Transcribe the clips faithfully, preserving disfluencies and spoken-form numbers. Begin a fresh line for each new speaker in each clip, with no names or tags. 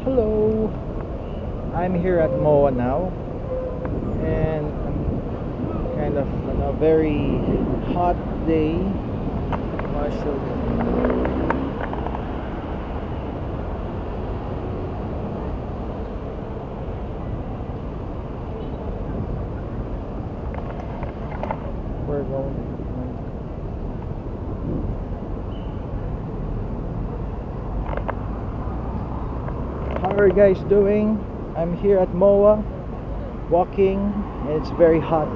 Hello, I'm here at M O A now, and I'm kind of on a very hot day. I'll show you. We're going. How are you guys doing? I'm here at M O A, walking, and it's very hot.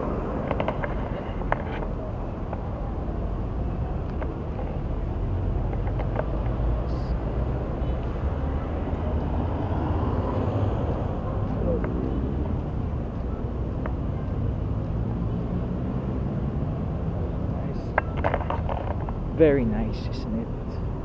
Very nice, isn't it?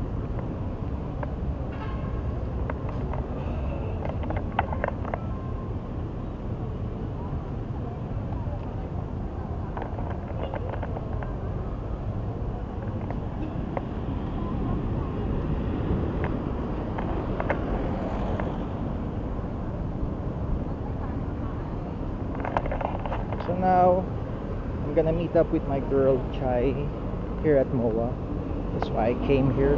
So now I'm gonna meet up with my girl Chai here at M O A. That's why I came here.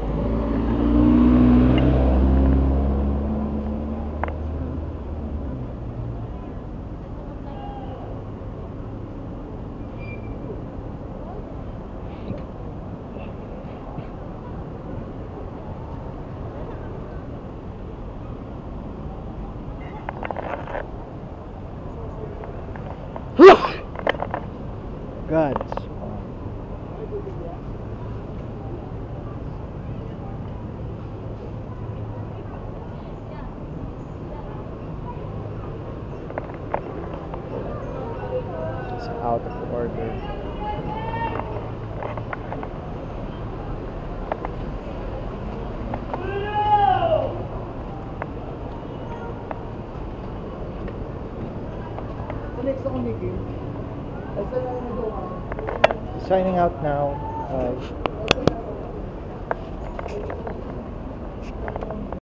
God, it's so hot. It's out of order. Signing out now. Bye.